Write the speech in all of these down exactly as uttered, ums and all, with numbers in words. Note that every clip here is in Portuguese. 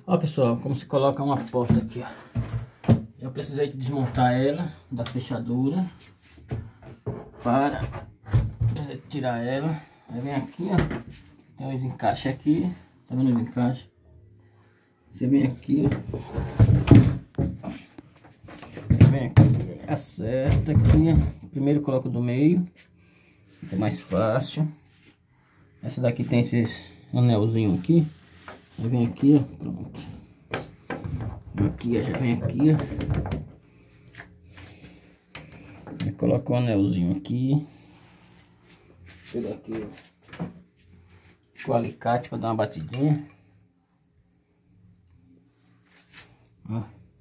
Ó, pessoal, como se coloca uma porta aqui, ó. Eu precisei desmontar ela da fechadura para tirar ela. Aí vem aqui, ó, tem uns encaixes aqui, tá vendo os encaixes? Você vem aqui, ó, vem aqui, acerta aqui, ó. Primeiro coloco do meio, fica mais fácil. Essa daqui tem esse anelzinho aqui. Aí vem aqui, ó, pronto. Aqui, ó, já vem aqui, ó. Aí coloca o anelzinho aqui. Pega aqui, ó, com o alicate para dar uma batidinha. Ó.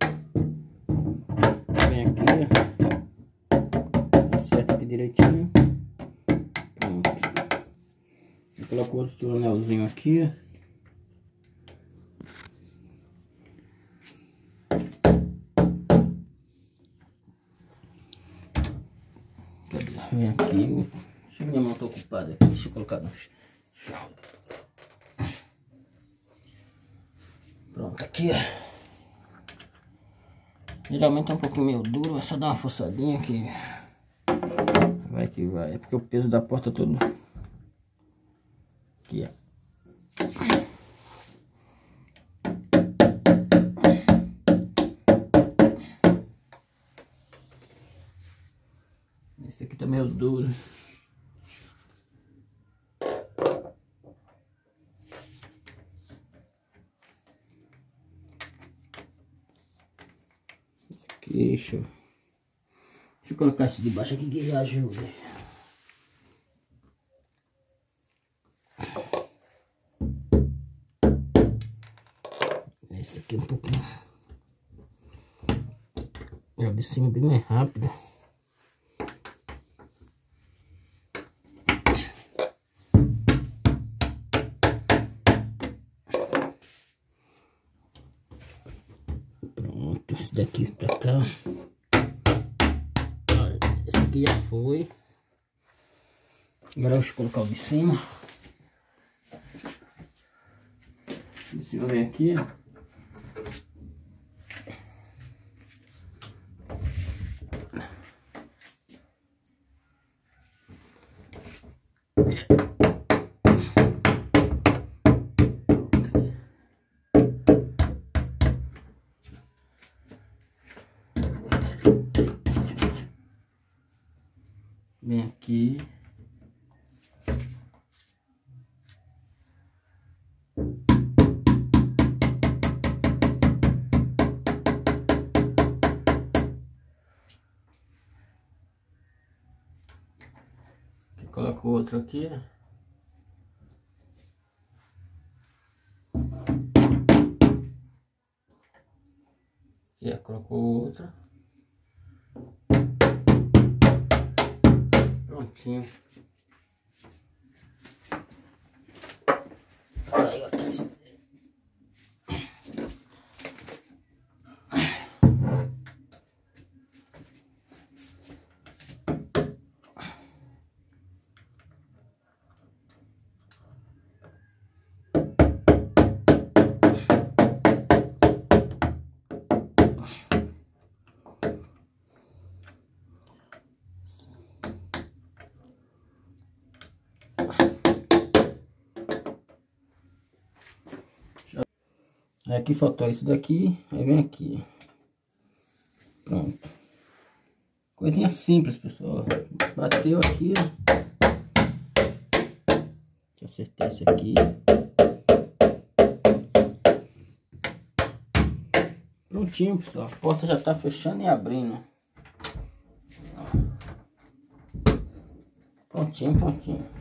Vem aqui, ó. Acerta aqui direitinho. Pronto. Eu coloco outro anelzinho aqui, ó. Vem aqui, deixa eu minha mão tá ocupada aqui, deixa eu colocar no chão. Pronto, aqui, ó. Geralmente é um pouquinho meio duro, é só dar uma forçadinha que vai que vai, é porque o peso da porta todo aqui, ó. Esse aqui tá meio duro. Aqui, deixa eu, deixa eu colocar esse de baixo aqui que já ajuda. Esse aqui é um pouco, é de cima bem mais rápido. Esse daqui pra cá. Olha, esse aqui já foi. Agora deixa eu colocar o de cima. O de cima vem aqui, ó. Vem aqui. Coloco o outro aqui. Aqui, coloco o outro. Prontinho. Aí, ó, aqui faltou isso daqui, aí vem aqui. Pronto. Coisinha simples, pessoal. Bateu aqui, ó. Deixa eu acertar esse aqui. Prontinho, pessoal. A porta já tá fechando e abrindo. Prontinho, prontinho.